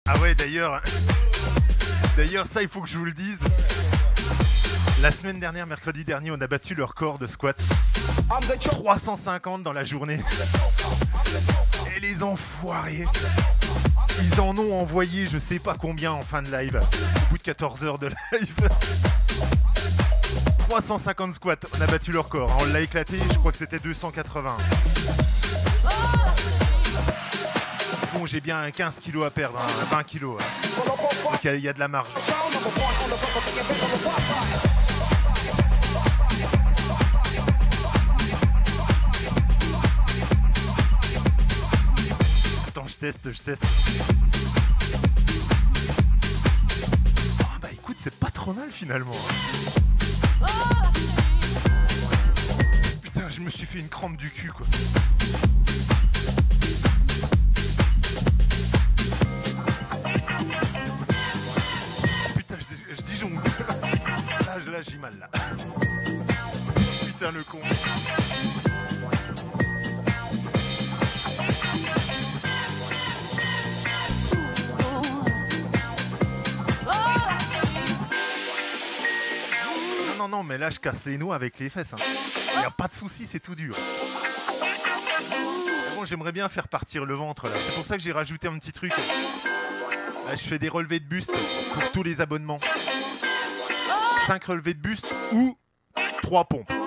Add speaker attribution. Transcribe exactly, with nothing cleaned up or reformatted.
Speaker 1: Ah ouais, d'ailleurs, d'ailleurs, ça, il faut que je vous le dise. La semaine dernière, mercredi dernier, on a battu le record de squat. trois cent cinquante dans la journée. Et les enfoirés, ils en ont envoyé je sais pas combien en fin de live. Au bout de quatorze heures de live. trois cent cinquante squats, on a battu le record. On l'a éclaté, je crois que c'était deux cent quatre-vingts. Bon, j'ai bien quinze kilos à perdre, hein, vingt kilos. Hein. Donc il y, y a de la marge. Attends, je teste, je teste. Ah bah écoute, c'est pas trop mal finalement. Putain, je me suis fait une crampe du cul quoi. Je dis jongle. Là, là j'ai mal là. Putain le con. Non non non mais là je casse les noix avec les fesses. Hein. Y a pas de souci, c'est tout dur. Bon, j'aimerais bien faire partir le ventre là. C'est pour ça que j'ai rajouté un petit truc. Là, je fais des relevés de buste pour tous les abonnements. cinq relevés de buste ou trois pompes.